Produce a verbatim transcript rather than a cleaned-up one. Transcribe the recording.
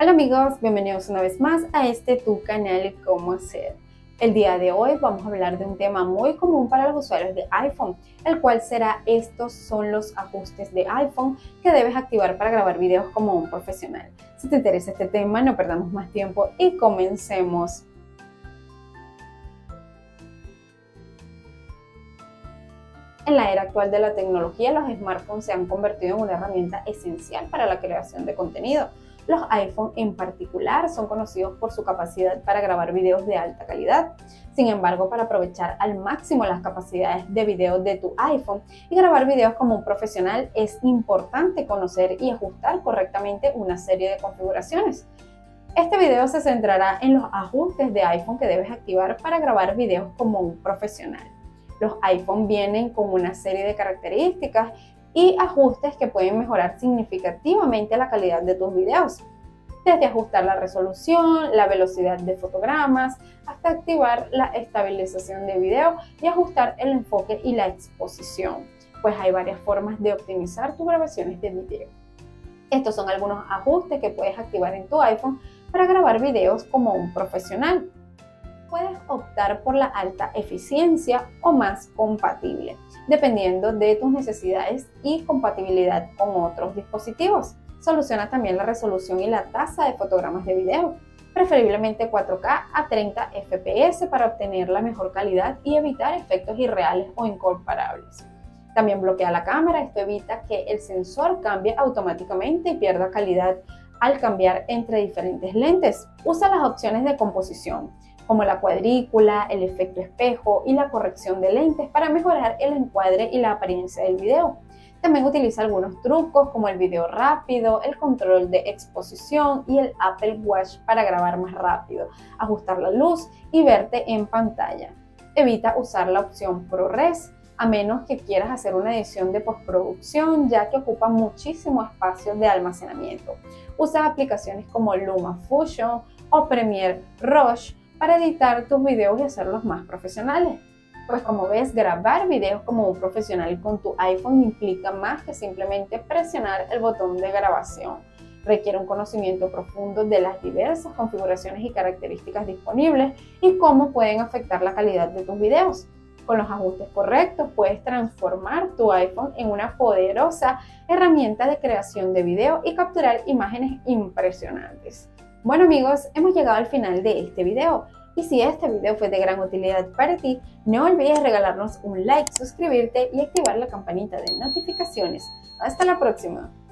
Hola amigos, bienvenidos una vez más a este tu canal Cómo Hacer. El día de hoy vamos a hablar de un tema muy común para los usuarios de iPhone, el cual será estos son los ajustes de iPhone que debes activar para grabar videos como un profesional. Si te interesa este tema, no perdamos más tiempo y comencemos. En la era actual de la tecnología, los smartphones se han convertido en una herramienta esencial para la creación de contenido. Los iPhone en particular son conocidos por su capacidad para grabar videos de alta calidad. Sin embargo, para aprovechar al máximo las capacidades de video de tu iPhone y grabar videos como un profesional, es importante conocer y ajustar correctamente una serie de configuraciones. Este video se centrará en los ajustes de iPhone que debes activar para grabar videos como un profesional. Los iPhone vienen con una serie de características y ajustes que pueden mejorar significativamente la calidad de tus videos, desde ajustar la resolución, la velocidad de fotogramas, hasta activar la estabilización de video y ajustar el enfoque y la exposición, pues hay varias formas de optimizar tus grabaciones de video. Estos son algunos ajustes que puedes activar en tu iPhone para grabar videos como un profesional. Puedes optar por la alta eficiencia o más compatible, dependiendo de tus necesidades y compatibilidad con otros dispositivos. Soluciona también la resolución y la tasa de fotogramas de video, preferiblemente cuatro K a treinta F P S para obtener la mejor calidad y evitar efectos irreales o incomparables. También bloquea la cámara, esto evita que el sensor cambie automáticamente y pierda calidad al cambiar entre diferentes lentes. Usa las opciones de composición, como la cuadrícula, el efecto espejo y la corrección de lentes para mejorar el encuadre y la apariencia del video. También utiliza algunos trucos como el video rápido, el control de exposición y el Apple Watch para grabar más rápido, ajustar la luz y verte en pantalla. Evita usar la opción ProRes, a menos que quieras hacer una edición de postproducción, ya que ocupa muchísimo espacio de almacenamiento. Usa aplicaciones como LumaFusion o Premiere Rush para editar tus videos y hacerlos más profesionales. Pues como ves, grabar videos como un profesional con tu iPhone implica más que simplemente presionar el botón de grabación. Requiere un conocimiento profundo de las diversas configuraciones y características disponibles y cómo pueden afectar la calidad de tus videos. Con los ajustes correctos puedes transformar tu iPhone en una poderosa herramienta de creación de video y capturar imágenes impresionantes. Bueno amigos, hemos llegado al final de este video y si este video fue de gran utilidad para ti, no olvides regalarnos un like, suscribirte y activar la campanita de notificaciones. Hasta la próxima.